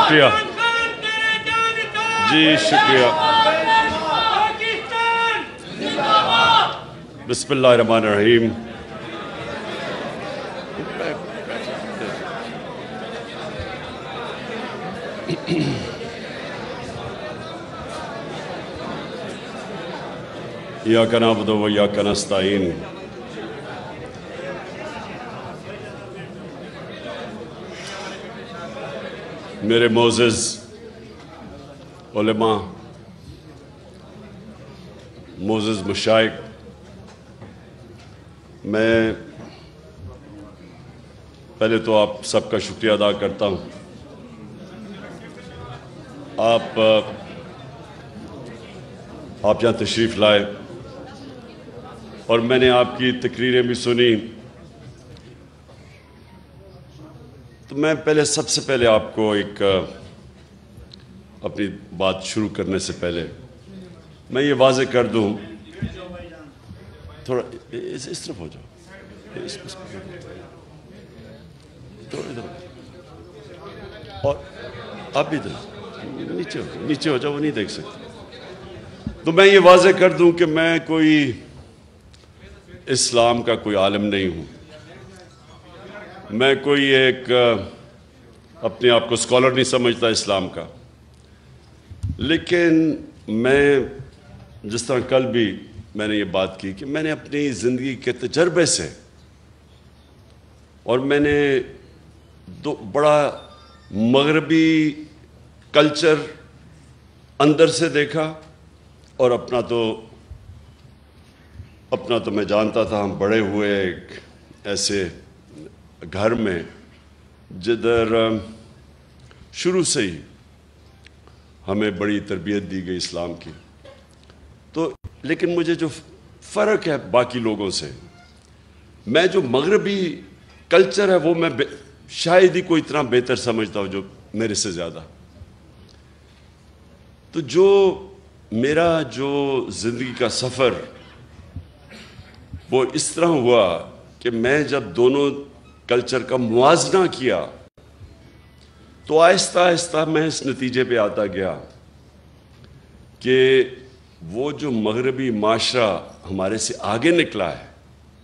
شکریہ جی، شکریہ. بسم اللہ الرحمن الرحیم. ایاک نعبد و ایاک نستعین. میرے معزز علماء، معزز مشائخ، میں پہلے تو آپ سب کا شکریہ ادا کرتا ہوں. آپ یہاں تشریف لائے اور میں نے آپ کی تقریریں بھی سنی. تو میں سب سے پہلے آپ کو ایک اپنی بات شروع کرنے سے پہلے میں یہ واضح کر دوں، تھوڑا اس طرف ہو جاؤ، اور آپ بھی نیچے ہو جاؤ، وہ نہیں دیکھ سکتے. تو میں یہ واضح کر دوں کہ میں کوئی اسلام کا کوئی عالم نہیں ہوں. میں کوئی ایک اپنے آپ کو اسکالر نہیں سمجھتا اسلام کا. لیکن میں جس طرح کل بھی میں نے یہ بات کی کہ میں نے اپنی زندگی کے تجربے سے اور میں نے بڑا مغربی کلچر اندر سے دیکھا، اور اپنا تو میں جانتا تھا. ہم بڑے ہوئے ایک ایسے گھر میں جدھر شروع سے ہی ہمیں بڑی تربیت دی گئی اسلام کی. تو لیکن مجھے جو فرق ہے باقی لوگوں سے، میں جو مغربی کلچر ہے وہ میں شاید ہی کوئی اتنا بہتر سمجھتا ہوں جو میرے سے زیادہ. تو میرا جو زندگی کا سفر وہ اس طرح ہوا کہ میں جب دونوں کلچر کا موازنہ کیا تو آہستہ آہستہ میں اس نتیجے پہ آتا گیا کہ وہ جو مغربی معاشرہ ہمارے سے آگے نکلا ہے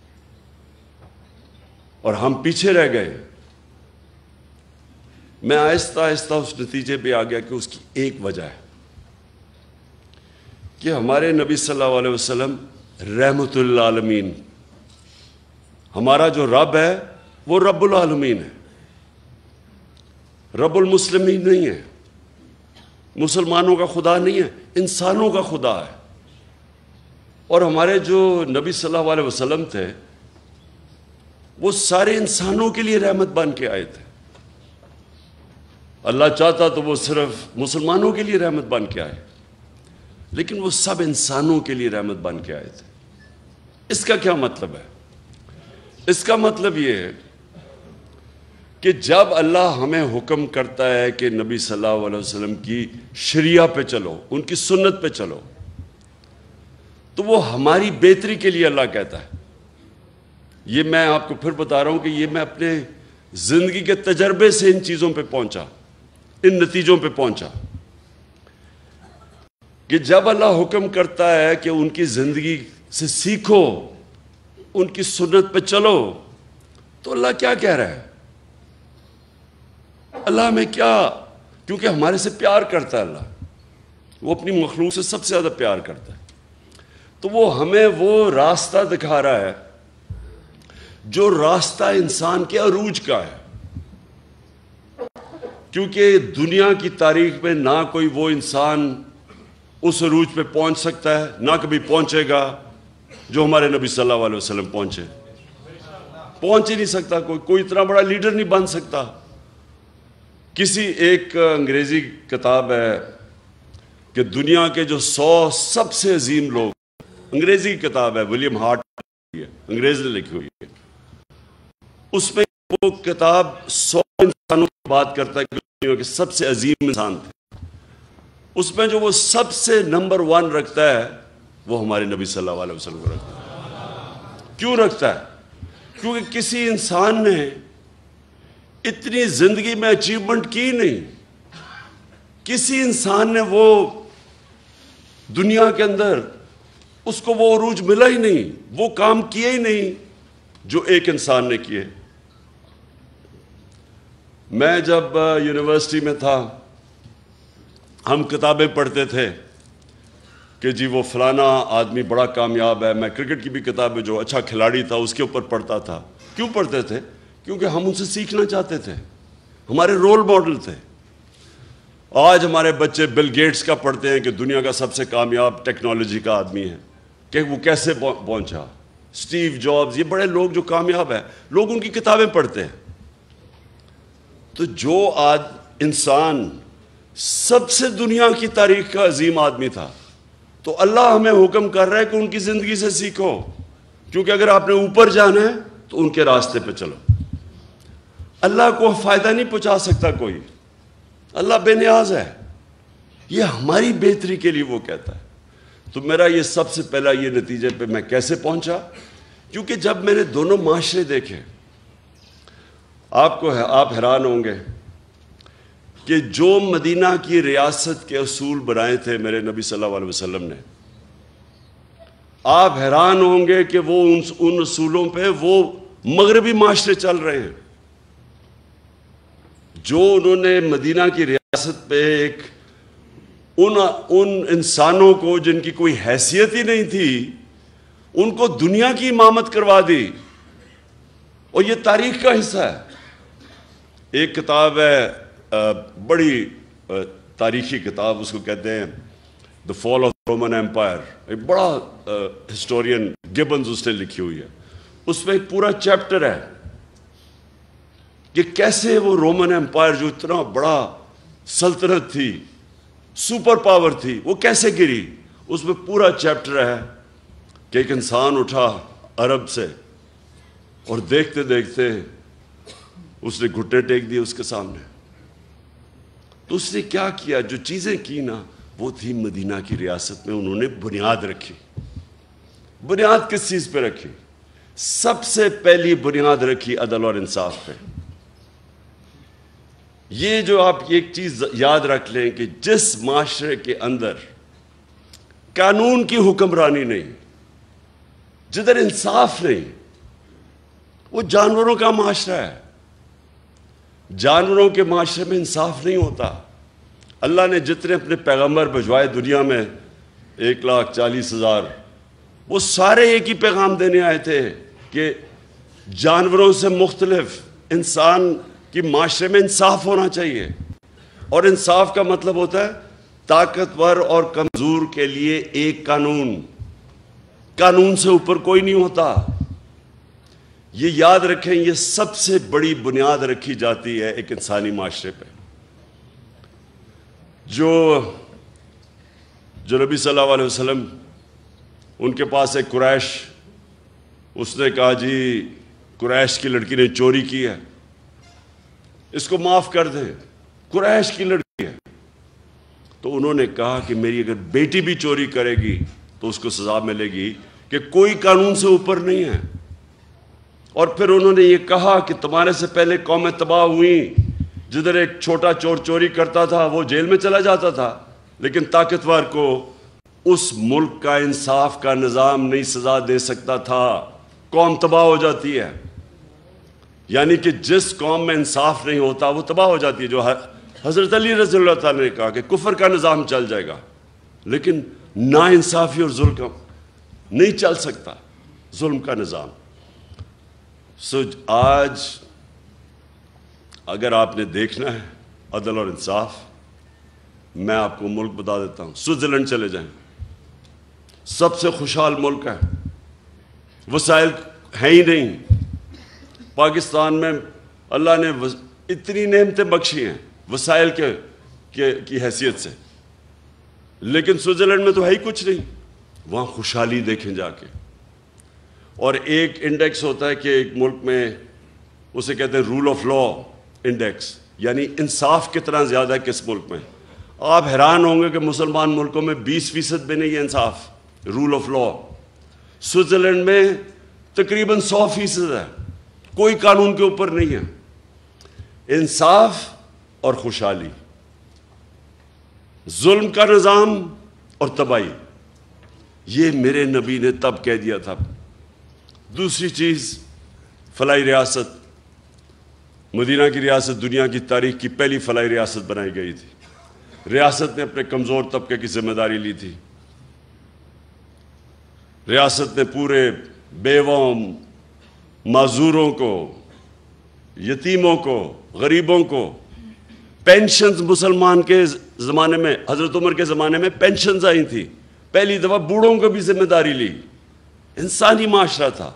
اور ہم پیچھے رہ گئے، میں آہستہ آہستہ اس نتیجے پہ آ گیا کہ اس کی ایک وجہ ہے کہ ہمارے نبی صلی اللہ علیہ وسلم رحمت للعالمین، ہمارا جو رب ہے وہ رب العالمین ہے، رب المسلمین نہیں ہے، مسلمانوں کا خدا نہیں ہے، انسانوں کا خدا ہے. اور ہمارے جو نبی صلی اللہ علیہ وسلم تھے وہ سارے انسانوں کے لیے رحمت بن کے آئے تھے. اللہ چاہتا تو وہ صرف مسلمانوں کے لیے رحمت بن کے آئے، لیکن وہ سب انسانوں کے لیے رحمت بن کے آئے تھے. اس کا کیا مطلب ہے؟ اس کا مطلب یہ ہے کہ جب اللہ ہمیں حکم کرتا ہے کہ نبی صلی اللہ علیہ وسلم کی شریعہ پہ چلو، ان کی سنت پہ چلو، تو وہ ہماری بہتری کے لیے اللہ کہتا ہے. یہ میں آپ کو پھر بتا رہا ہوں کہ یہ میں اپنے زندگی کے تجربے سے ان چیزوں پہ پہنچا، ان نتیجوں پہ پہنچا کہ جب اللہ حکم کرتا ہے کہ ان کی زندگی سے سیکھو، ان کی سنت پہ چلو، تو اللہ کیا کہہ رہا ہے؟ اللہ ہمیں کیا، کیونکہ ہمارے سے پیار کرتا ہے، اللہ وہ اپنی مخلوق سے سب سے زیادہ پیار کرتا ہے. تو وہ ہمیں وہ راستہ دکھا رہا ہے جو راستہ انسان کے عروج کا ہے. کیونکہ دنیا کی تاریخ میں نہ کوئی وہ انسان اس عروج پہ پہنچ سکتا ہے، نہ کبھی پہنچے گا جو ہمارے نبی صلی اللہ علیہ وسلم پہنچے. پہنچ ہی نہیں سکتا، کوئی اتنا بڑا لیڈر نہیں بن سکتا. کسی ایک انگریزی کتاب ہے کہ دنیا کے جو 100 سب سے عظیم لوگ، انگریزی کی کتاب ہے، ولیم ہارٹ انگریز نے لکھی ہوئی ہے. اس میں وہ کتاب 100 انسانوں کی بات کرتا ہے کہ دنیا کے سب سے عظیم انسان تھے. اس میں جو وہ سب سے نمبر 1 رکھتا ہے وہ ہمارے نبی صلی اللہ علیہ وسلم کو رکھتا ہے. کیوں رکھتا ہے؟ کیونکہ کسی انسان نے اتنی زندگی میں اچیومنٹ کی نہیں کسی انسان نے وہ دنیا کے اندر اس کو وہ عروج ملا ہی نہیں، وہ کام کیے ہی نہیں جو ایک انسان نے کیے۔ میں جب یونیورسٹی میں تھا ہم کتابیں پڑھتے تھے کہ جی وہ فلانا آدمی بڑا کامیاب ہے۔ میں کرکٹ کی بھی کتابیں، جو اچھا کھلاڑی تھا اس کے اوپر پڑھتا تھا۔ کیوں پڑھتے تھے؟ کیونکہ ہم ان سے سیکھنا چاہتے تھے، ہمارے رول ماڈل تھے۔ آج ہمارے بچے بل گیٹس کا پڑھتے ہیں کہ دنیا کا سب سے کامیاب ٹیکنالوجی کا آدمی ہے، کہ وہ کیسے پہنچا، اسٹیو جابز، یہ بڑے لوگ جو کامیاب ہیں، لوگ ان کی کتابیں پڑھتے ہیں۔ تو جو انسان سب سے دنیا کی تاریخ کا عظیم آدمی تھا، تو اللہ ہمیں حکم کر رہا ہے کہ ان کی زندگی سے سیکھو، کیونکہ اگر آپ نے اوپر جانا ہے تو ان کے راستے پہ چلو۔ اللہ کو فائدہ نہیں پہنچا سکتا کوئی، اللہ بے نیاز ہے، یہ ہماری بہتری کے لیے وہ کہتا ہے۔ تو میرا یہ سب سے پہلا یہ نتیجے پہ میں کیسے پہنچا، کیونکہ جب میں نے دونوں معاشرے دیکھے، آپ حیران ہوں گے کہ جو مدینہ کی ریاست کے اصول بنائے تھے میرے نبی صلی اللہ علیہ وسلم نے، آپ حیران ہوں گے کہ وہ ان اصولوں پہ وہ مغربی معاشرے چل رہے ہیں۔ جو انہوں نے مدینہ کی ریاست پہ ان انسانوں کو جن کی کوئی حیثیت ہی نہیں تھی، ان کو دنیا کی امامت کروا دی، اور یہ تاریخ کا حصہ ہے۔ ایک کتاب ہے، بڑی تاریخی کتاب، اس کو کہتے ہیں the fall of Roman empire, ایک بڑا ہسٹورین گبنز اس نے لکھی ہوئی ہے۔ اس میں ایک پورا چیپٹر ہے کہ کیسے وہ رومن ایمپائر جو اتنا بڑا سلطنت تھی، سپر پاور تھی، وہ کیسے گری۔ اس میں پورا چیپٹر ہے کہ ایک انسان اٹھا عرب سے، اور دیکھتے دیکھتے اس نے گھٹنے ٹیک دیے اس کے سامنے۔ تو اس نے کیا کیا، جو چیزیں کی نا وہ تھی مدینہ کی ریاست میں انہوں نے بنیاد رکھی۔ بنیاد کس چیز پہ رکھی؟ سب سے پہلی بنیاد رکھی عدل اور انصاف پہ۔ یہ جو آپ ایک چیز یاد رکھ لیں کہ جس معاشرے کے اندر قانون کی حکمرانی نہیں، جدھر انصاف نہیں، وہ جانوروں کا معاشرہ ہے۔ جانوروں کے معاشرے میں انصاف نہیں ہوتا۔ اللہ نے جتنے اپنے پیغمبر بھجوائے دنیا میں 1,40,000، وہ سارے ایک ہی پیغام دینے آئے تھے کہ جانوروں سے مختلف انسان کی معاشرے میں انصاف ہونا چاہیے۔ اور انصاف کا مطلب ہوتا ہے طاقتور اور کمزور کے لیے ایک قانون، قانون سے اوپر کوئی نہیں ہوتا۔ یہ یاد رکھیں، یہ سب سے بڑی بنیاد رکھی جاتی ہے ایک انسانی معاشرے پہ۔ جو نبی صلی اللہ علیہ وسلم، ان کے پاس ایک قریش، اس نے کہا جی قریش کی لڑکی نے چوری کی ہے، اس کو معاف کر دیں، قریش کی لڑکی ہے۔ تو انہوں نے کہا کہ میری اگر بیٹی بھی چوری کرے گی تو اس کو سزا ملے گی، کہ کوئی قانون سے اوپر نہیں ہے۔ اور پھر انہوں نے یہ کہا کہ تمہارے سے پہلے قومیں تباہ ہوئیں، جدھر ایک چھوٹا چور چوری کرتا تھا وہ جیل میں چلا جاتا تھا، لیکن طاقتور کو اس ملک کا انصاف کا نظام نہیں سزا دے سکتا تھا، قوم تباہ ہو جاتی ہے۔ یعنی کہ جس قوم میں انصاف نہیں ہوتا وہ تباہ ہو جاتی ہے۔ جو حضرت علی رضی اللہ تعالیٰ نے کہا کہ کفر کا نظام چل جائے گا، لیکن نا انصافی اور ظلم نہیں چل سکتا، ظلم کا نظام۔ آج اگر آپ نے دیکھنا ہے عدل اور انصاف، میں آپ کو ملک بتا دیتا ہوں، سوئٹزرلینڈ چلے جائیں، سب سے خوشحال ملک ہے، وسائل ہیں ہی نہیں۔ پاکستان میں اللہ نے اتنی نعمتیں بخشی ہیں وسائل کی حیثیت سے، لیکن سوئٹزرلینڈ میں تو ہے ہی کچھ نہیں۔ وہاں خوشحالی دیکھیں جا کے۔ اور ایک انڈیکس ہوتا ہے کہ ایک ملک میں، اسے کہتے ہیں رول آف لا انڈیکس، یعنی انصاف کتنا زیادہ ہے کس ملک میں۔ آپ حیران ہوں گے کہ مسلمان ملکوں میں 20% بھی نہیں ہے انصاف، رول آف لا۔ سوئٹزرلینڈ میں تقریباً 100% ہے، کوئی قانون کے اوپر نہیں ہے۔ انصاف اور خوشحالی، ظلم کا نظام اور تباہی، یہ میرے نبی نے تب کہہ دیا تھا۔ دوسری چیز، فلاحی ریاست، مدینہ کی ریاست دنیا کی تاریخ کی پہلی فلاحی ریاست بنائی گئی تھی۔ ریاست نے اپنے کمزور طبقے کی ذمہ داری لی تھی۔ ریاست نے پورے بیواؤں، معذوروں کو، یتیموں کو، غریبوں کو پینشنز، مسلمان کے زمانے میں، حضرت عمر کے زمانے میں پینشنز آئی تھی، پہلی دفعہ بوڑھوں کو بھی ذمہ داری لی۔ انسانی معاشرہ تھا۔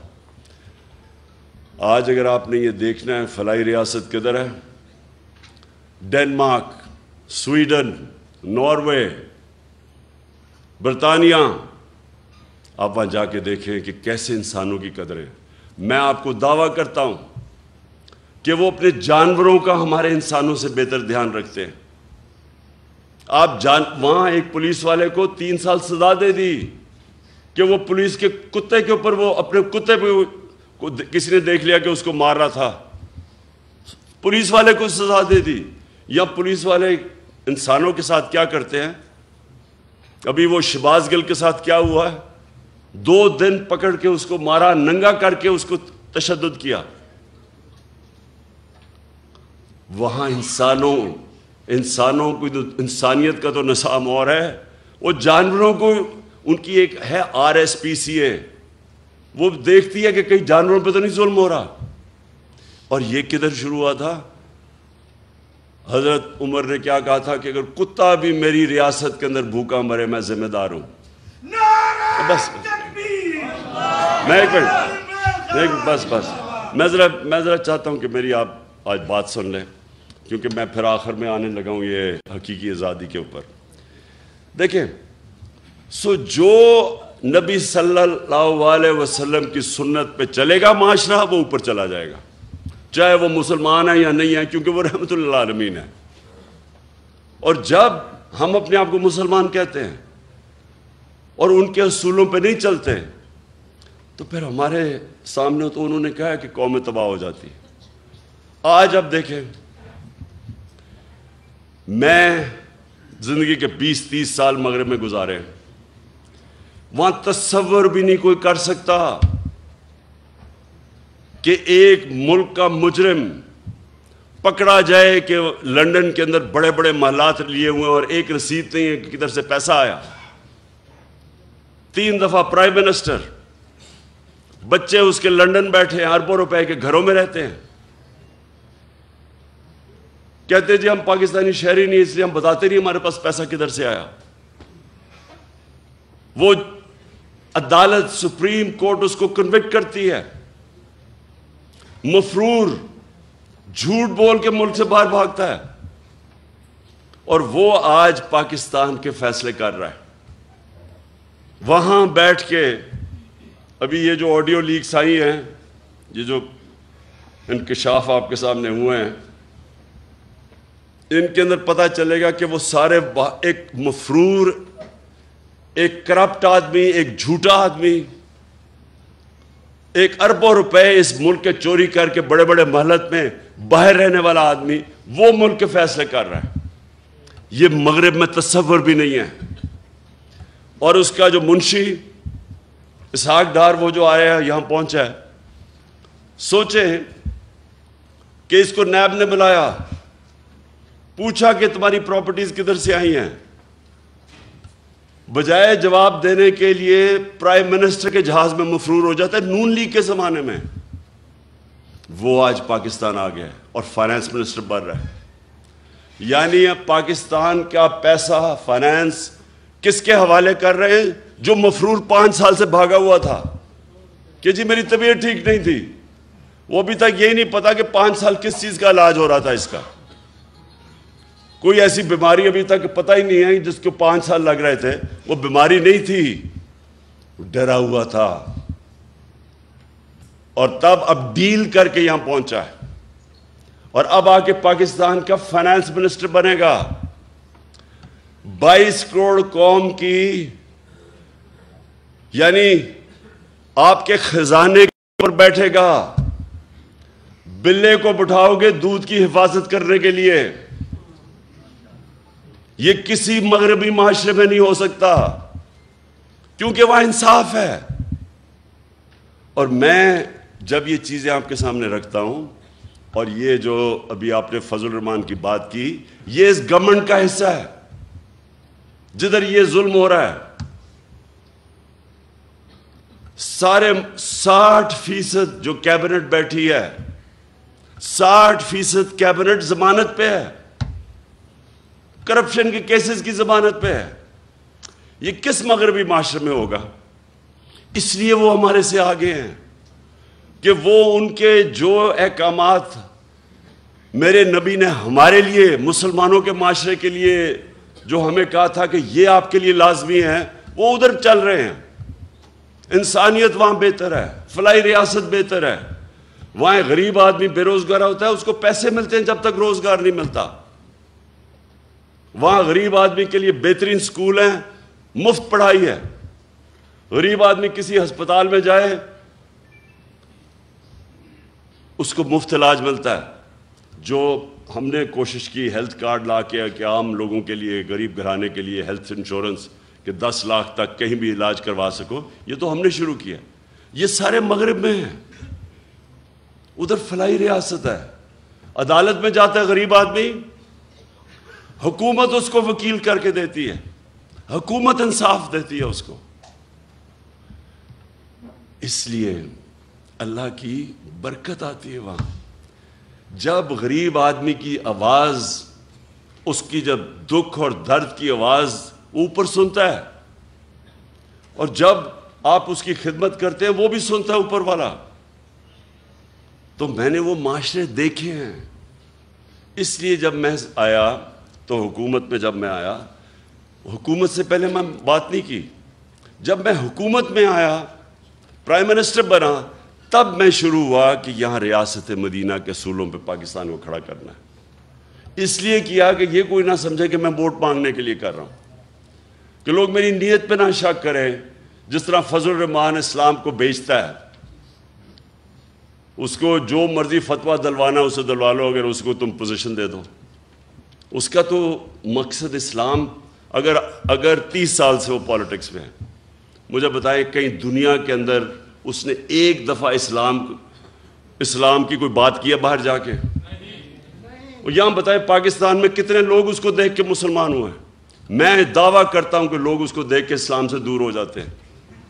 آج اگر آپ نے یہ دیکھنا ہے فلاحی ریاست کدھر ہے، ڈنمارک، سویڈن، ناروے، برطانیہ، آپ وہاں جا کے دیکھیں کہ کیسے انسانوں کی قدر ہے۔ میں آپ کو دعویٰ کرتا ہوں کہ وہ اپنے جانوروں کا ہمارے انسانوں سے بہتر دھیان رکھتے ہیں۔ وہاں ایک پولیس والے کو 3 سال سزا دے دی کہ وہ پولیس کے کتے کے اوپر، وہ اپنے کتے پہ کسی نے دیکھ لیا کہ اس کو مار رہا تھا، پولیس والے کو سزا دے دی۔ یا پولیس والے انسانوں کے ساتھ کیا کرتے ہیں؟ ابھی وہ شہباز گل کے ساتھ کیا ہوا ہے؟ 2 دن پکڑ کے اس کو مارا، ننگا کر کے اس کو تشدد کیا۔ وہاں انسانوں کو، انسانیت کا تو نظام اور ہے، وہ جانوروں کو، ان کی ایک ہے RSPCA، وہ دیکھتی ہے کہ کئی جانوروں پہ تو نہیں ظلم ہو رہا۔ اور یہ کدھر شروع ہوا تھا؟ حضرت عمر نے کیا کہا تھا کہ اگر کتا بھی میری ریاست کے اندر بھوکا مرے میں ذمہ دار ہوں۔ بس میں ذرا چاہتا ہوں کہ میری آپ آج بات سن لیں، کیونکہ میں پھر آخر میں آنے لگا ہوں یہ حقیقی آزادی کے اوپر۔ دیکھیں، جو نبی صلی اللہ علیہ وسلم کی سنت پہ چلے گا معاشرہ، وہ اوپر چلا جائے گا، چاہے وہ مسلمان ہے یا نہیں ہے، کیونکہ وہ رحمت للعالمین ہے۔ اور جب ہم اپنے آپ کو مسلمان کہتے ہیں اور ان کے اصولوں پہ نہیں چلتے، تو پھر ہمارے سامنے تو انہوں نے کہا کہ قومیں تباہ ہو جاتی۔ آج اب دیکھیں، میں زندگی کے 20-30 سال مغرب میں گزارے، وہاں تصور بھی نہیں کوئی کر سکتا کہ ایک ملک کا مجرم پکڑا جائے کہ لندن کے اندر بڑے بڑے محلات لیے ہوئے اور ایک رسید نہیں ہے کہ کدھر سے پیسہ آیا۔ 3 دفعہ پرائم منسٹر، بچے اس کے لندن بیٹھے ہیں، اربوں روپے کے گھروں میں رہتے ہیں، کہتے جی ہم پاکستانی شہری نہیں، اس لیے ہم بتاتے نہیں ہمارے پاس پیسہ کدھر سے آیا۔ وہ عدالت، سپریم کورٹ اس کو کنوکٹ کرتی ہے، مفرور جھوٹ بول کے ملک سے باہر بھاگتا ہے، اور وہ آج پاکستان کے فیصلے کر رہا ہے۔ وہاں بیٹھ کے ابھی یہ جو آڈیو لیکس آئی ہیں، یہ جو انکشاف آپ کے سامنے ہوئے ہیں، ان کے اندر پتہ چلے گا کہ وہ سارے ایک مفرور، ایک کرپٹ آدمی، ایک جھوٹا آدمی، ایک اربوں روپے اس ملک کے چوری کر کے بڑے بڑے محلت میں باہر رہنے والا آدمی، وہ ملک کے فیصلے کر رہا ہے۔ یہ مغرب میں تصور بھی نہیں ہے۔ اور اس کا جو منشی اسحاق ڈار، وہ جو آیا ہے، یہاں پہنچا ہے، سوچیں کہ اس کو نیب نے بلایا، پوچھا کہ تمہاری پراپرٹیز کدھر سے آئی ہیں، بجائے جواب دینے کے لیے پرائم منسٹر کے جہاز میں مفرور ہو جاتا ہے۔ نون لیگ کے زمانے میں وہ آج پاکستان آ گیا ہے اور فائنانس منسٹر بن رہا ہے۔ یعنی اب پاکستان کا پیسہ، فائنانس کس کے حوالے کر رہے ہیں؟ جو مفرور 5 سال سے بھاگا ہوا تھا کہ جی میری طبیعت ٹھیک نہیں تھی، وہ ابھی تک یہی نہیں پتا کہ 5 سال کس چیز کا علاج ہو رہا تھا، اس کا کوئی ایسی بیماری ابھی تک پتہ ہی نہیں ہے جس کو 5 سال لگ رہے تھے، وہ بیماری نہیں تھی، ڈرا ہوا تھا، اور تب اب ڈیل کر کے یہاں پہنچا ہے، اور اب آ کے پاکستان کا فائنانس منسٹر بنے گا۔ 22 کروڑ قوم کی، یعنی آپ کے خزانے پر بیٹھے گا، بلے کو بٹھاؤ گے دودھ کی حفاظت کرنے کے لیے، یہ کسی مغربی معاشرے میں نہیں ہو سکتا، کیونکہ وہاں انصاف ہے۔ اور میں جب یہ چیزیں آپ کے سامنے رکھتا ہوں، اور یہ جو ابھی آپ نے فضل الرحمان کی بات کی، یہ اس گورنمنٹ کا حصہ ہے جدھر یہ ظلم ہو رہا ہے۔ سارے 60% جو کیبنٹ بیٹھی ہے، 60% کیبنٹ ضمانت پہ ہے، کرپشن کے کیسز کی ضمانت پہ ہے۔ یہ کس مغربی معاشرے میں ہوگا؟ اس لیے وہ ہمارے سے آگے ہیں کہ وہ ان کے جو احکامات میرے نبی نے ہمارے لیے، مسلمانوں کے معاشرے کے لیے جو ہمیں کہا تھا کہ یہ آپ کے لیے لازمی ہے، وہ ادھر چل رہے ہیں۔ انسانیت وہاں بہتر ہے، فلاحی ریاست بہتر ہے۔ وہاں غریب آدمی بے روزگار ہوتا ہے، اس کو پیسے ملتے ہیں جب تک روزگار نہیں ملتا۔ وہاں غریب آدمی کے لیے بہترین سکول ہیں، مفت پڑھائی ہے۔ غریب آدمی کسی ہسپتال میں جائے، اس کو مفت علاج ملتا ہے۔ جو ہم نے کوشش کی ہیلتھ کارڈ لا کے کہ عام لوگوں کے لیے، غریب گھرانے کے لیے ہیلتھ انشورنس کہ 10 لاکھ تک کہیں بھی علاج کروا سکو، یہ تو ہم نے شروع کیا۔ یہ سارے مغرب میں ہیں۔ ادھر فلاحی ریاست ہے، عدالت میں جاتا ہے غریب آدمی، حکومت اس کو وکیل کر کے دیتی ہے، حکومت انصاف دیتی ہے اس کو۔ اس لیے اللہ کی برکت آتی ہے وہاں۔ جب غریب آدمی کی آواز، اس کی جب دکھ اور درد کی آواز اوپر سنتا ہے، اور جب آپ اس کی خدمت کرتے ہیں وہ بھی سنتا ہے اوپر والا۔ تو میں نے وہ معاشرے دیکھے ہیں۔ اس لیے جب میں آیا تو حکومت میں جب میں آیا، حکومت سے پہلے میں بات نہیں کی، جب میں حکومت میں آیا، پرائم منسٹر بنا، تب میں شروع ہوا کہ یہاں ریاست مدینہ کے اصولوں پہ پاکستان کو کھڑا کرنا ہے۔ اس لیے کیا کہ یہ کوئی نہ سمجھے کہ میں ووٹ مانگنے کے لیے کر رہا ہوں، کہ لوگ میری نیت پہ نہ شک کریں۔ جس طرح فضل الرحمان اسلام کو بیچتا ہے، اس کو جو مرضی فتویٰ دلوانا اسے دلوا لو، اگر اس کو تم پوزیشن دے دو۔ اس کا تو مقصد اسلام، اگر 30 سال سے وہ پالیٹکس میں ہے، مجھے بتائیں کہیں دنیا کے اندر اس نے ایک دفعہ اسلام کی کوئی بات کیا باہر جا کے؟ یہاں بتائیں پاکستان میں کتنے لوگ اس کو دیکھ کے مسلمان ہوئے ہیں؟ میں دعویٰ کرتا ہوں کہ لوگ اس کو دیکھ کے اسلام سے دور ہو جاتے ہیں،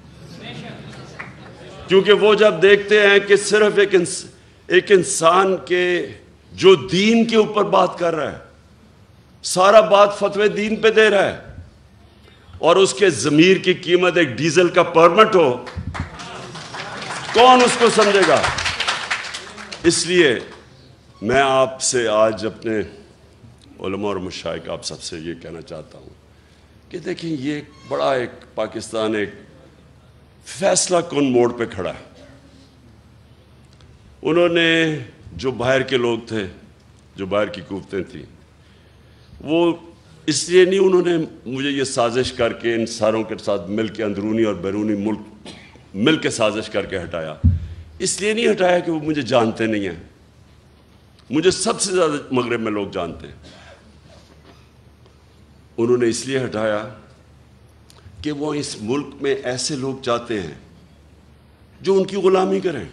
کیونکہ وہ جب دیکھتے ہیں کہ صرف ایک انسان کے جو دین کے اوپر بات کر رہا ہے، سارا بات فتوے دین پہ دے رہا ہے، اور اس کے ضمیر کی قیمت ایک ڈیزل کا پرمٹ ہو، کون اس کو سمجھے گا؟ اس لیے میں آپ سے آج اپنے علماء اور مشائخ آپ سب سے یہ کہنا چاہتا ہوں کہ دیکھیں یہ بڑا ایک پاکستان ایک فیصلہ کن موڑ پہ کھڑا ہے۔ انہوں نے جو باہر کے لوگ تھے، جو باہر کی قوتیں تھیں، وہ اس لیے نہیں انہوں نے مجھے یہ سازش کر کے ان ساروں کے ساتھ مل کے اندرونی اور بیرونی ملک مل کے سازش کر کے ہٹایا، اس لیے نہیں ہٹایا کہ وہ مجھے جانتے نہیں ہیں۔ مجھے سب سے زیادہ مغرب میں لوگ جانتے ہیں۔ انہوں نے اس لیے ہٹایا کہ وہ اس ملک میں ایسے لوگ چاہتے ہیں جو ان کی غلامی کریں،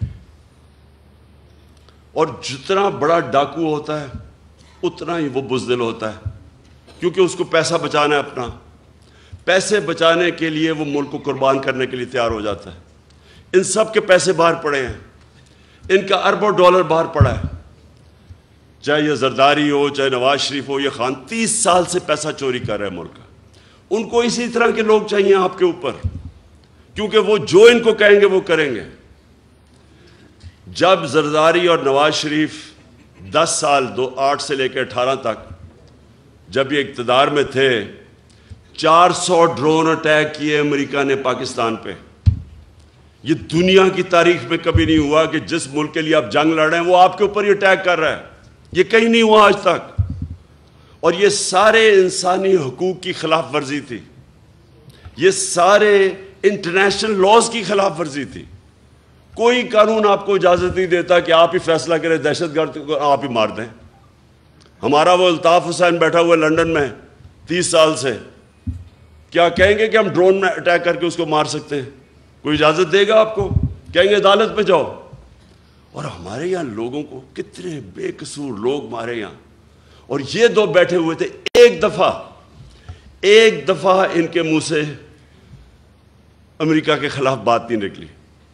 اور جتنا بڑا ڈاکو ہوتا ہے اتنا ہی وہ بزدل ہوتا ہے، کیونکہ اس کو پیسہ بچانا ہے اپنا۔ پیسے بچانے کے لیے وہ ملک کو قربان کرنے کے لیے تیار ہو جاتا ہے۔ ان سب کے پیسے باہر پڑے ہیں، ان کا اربوں ڈالر باہر پڑا ہے، چاہے یہ زرداری ہو، چاہے نواز شریف ہو، یہ خان 30 سال سے پیسہ چوری کر رہے ہیں ملک کا۔ ان کو اسی طرح کے لوگ چاہیے آپ کے اوپر، کیونکہ وہ جو ان کو کہیں گے وہ کریں گے۔ جب زرداری اور نواز شریف 10 سال 2008 سے لے کے 18 تک جب یہ اقتدار میں تھے، 400 ڈرون اٹیک کیے امریکہ نے پاکستان پہ۔ یہ دنیا کی تاریخ میں کبھی نہیں ہوا کہ جس ملک کے لیے آپ جنگ لڑ رہے ہیں وہ آپ کے اوپر ہی اٹیک کر رہا ہے، یہ کہیں نہیں ہوا آج تک۔ اور یہ سارے انسانی حقوق کی خلاف ورزی تھی، یہ سارے انٹرنیشنل لاز کی خلاف ورزی تھی۔ کوئی قانون آپ کو اجازت نہیں دیتا کہ آپ ہی فیصلہ کریں دہشت گرد کو آپ ہی مار دیں۔ ہمارا وہ الطاف حسین بیٹھا ہوا ہے لندن میں، 30 سال سے، کیا کہیں گے کہ ہم ڈرون میں اٹیک کر کے اس کو مار سکتے ہیں؟ کوئی اجازت دے گا آپ کو؟ کہیں گے عدالت پہ جاؤ. اور ہمارے یہاں لوگوں کو کتنے بے قصور لوگ مارے یہاں. اور یہ دو بیٹھے ہوئے تھے، ایک دفعہ ان کے منہ سے امریکہ کے خلاف بات نہیں نکلی.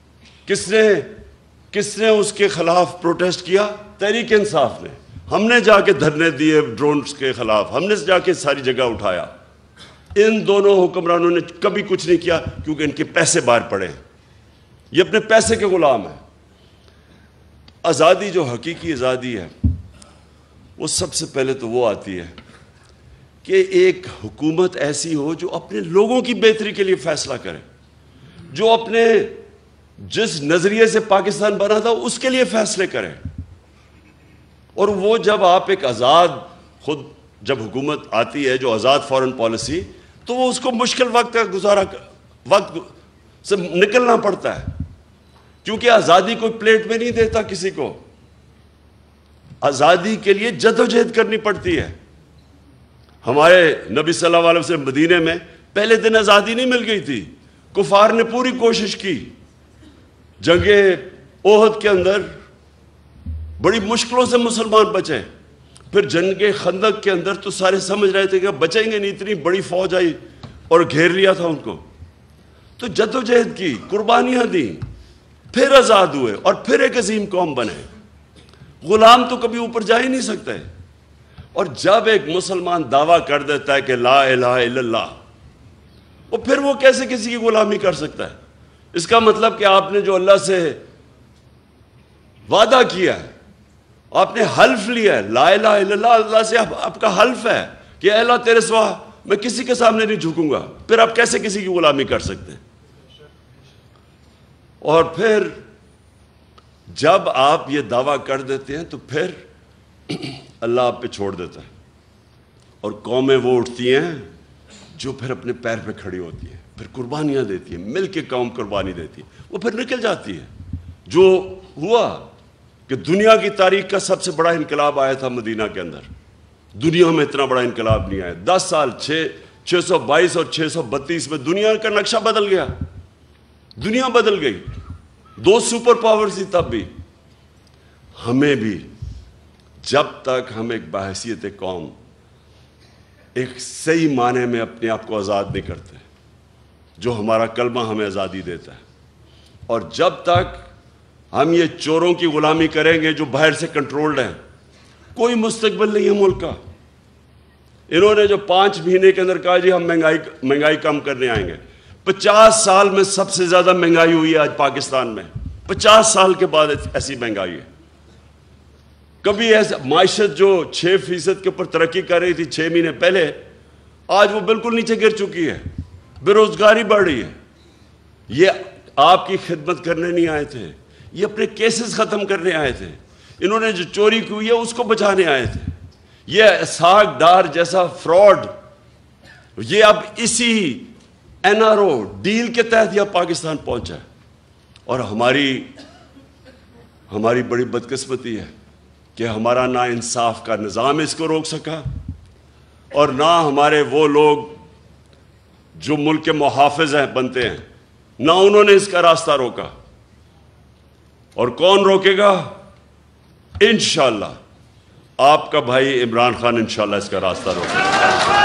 کس نے اس کے خلاف پروٹیسٹ کیا؟ تحریک انصاف نے. ہم نے جا کے دھرنے دیے ڈرونز کے خلاف، ہم نے جا کے ساری جگہ اٹھایا. ان دونوں حکمرانوں نے کبھی کچھ نہیں کیا کیونکہ ان کے پیسے باہر پڑے ہیں. یہ اپنے پیسے کے غلام ہیں. آزادی جو حقیقی آزادی ہے وہ سب سے پہلے تو وہ آتی ہے کہ ایک حکومت ایسی ہو جو اپنے لوگوں کی بہتری کے لیے فیصلہ کرے، جو اپنے جس نظریے سے پاکستان بنا تھا اس کے لیے فیصلے کرے. اور وہ جب آپ ایک آزاد خود جب حکومت آتی ہے جو آزاد فارن پالیسی، تو وہ اس کو مشکل وقت سے نکلنا پڑتا ہے، کیونکہ آزادی کوئی پلیٹ میں نہیں دیتا کسی کو. آزادی کے لیے جدوجہد کرنی پڑتی ہے. ہمارے نبی صلی اللہ علیہ وسلم مدینے میں پہلے دن آزادی نہیں مل گئی تھی. کفار نے پوری کوشش کی. جنگ احد کے اندر بڑی مشکلوں سے مسلمان بچے. پھر جنگ خندق کے اندر تو سارے سمجھ رہے تھے کہ بچیں گے نہیں، اتنی بڑی فوج آئی اور گھیر لیا تھا ان کو. تو جدوجہد کی، قربانیاں دیں، پھر آزاد ہوئے اور پھر ایک عظیم قوم بنے. غلام تو کبھی اوپر جا ہی نہیں سکتے. اور جب ایک مسلمان دعویٰ کر دیتا ہے کہ لا الہ الا اللہ، اور پھر وہ کیسے کسی کی غلامی کر سکتا ہے؟ اس کا مطلب کہ آپ نے جو اللہ سے وعدہ کیا ہے، آپ نے حلف لیا ہے، لا الہ الا اللہ، اللہ سے آپ کا حلف ہے کہ اے اللہ تیرے سوا میں کسی کے سامنے نہیں جھکوں گا. پھر آپ کیسے کسی کی غلامی کر سکتے ہیں؟ اور پھر جب آپ یہ دعویٰ کر دیتے ہیں تو پھر اللہ آپ پہ چھوڑ دیتا ہے. اور قومیں وہ اٹھتی ہیں جو پھر اپنے پیر پہ کھڑی ہوتی ہیں، پھر قربانیاں دیتی ہیں، مل کے قوم قربانی دیتی ہے، وہ پھر نکل جاتی ہے. جو ہوا کہ دنیا کی تاریخ کا سب سے بڑا انقلاب آیا تھا مدینہ کے اندر. دنیا میں اتنا بڑا انقلاب نہیں آیا. 10 سال 622 اور 632 میں دنیا کا نقشہ بدل گیا. دنیا بدل گئی. 2 سپر پاور تھی تب بھی. ہمیں بھی جب تک ہم ایک بحیثیت قوم ایک صحیح معنی میں اپنے آپ کو آزاد نہیں کرتے، جو ہمارا کلمہ ہمیں آزادی دیتا ہے، اور جب تک ہم یہ چوروں کی غلامی کریں گے جو باہر سے کنٹرولڈ ہیں، کوئی مستقبل نہیں ہے ملک کا. انہوں نے جو 5 مہینے کے اندر کہا جی ہم مہنگائی کم کرنے آئیں گے. 50 سال میں سب سے زیادہ مہنگائی ہوئی ہے آج پاکستان میں. 50 سال کے بعد ایسی مہنگائی ہے. کبھی ایسا معیشت جو 6% کے اوپر ترقی کر رہی تھی 6 مہینے پہلے، آج وہ بالکل نیچے گر چکی ہے. بے روزگاری بڑھ رہی ہے. یہ آپ کی خدمت کرنے نہیں آئے تھے، یہ اپنے کیسز ختم کرنے آئے تھے. انہوں نے جو چوری کی ہوئی ہے اس کو بچانے آئے تھے. یہ اسحاق ڈار جیسا فراڈ، یہ اب اسی NRO ڈیل کے تحت یہ پاکستان پہنچا ہے. اور ہماری بڑی بدقسمتی ہے کہ ہمارا نہ انصاف کا نظام اس کو روک سکا، اور نہ ہمارے وہ لوگ جو ملک کے محافظ ہیں بنتے ہیں، نہ انہوں نے اس کا راستہ روکا. اور کون روکے گا؟ انشاءاللہ آپ کا بھائی عمران خان انشاءاللہ اس کا راستہ روکے گا.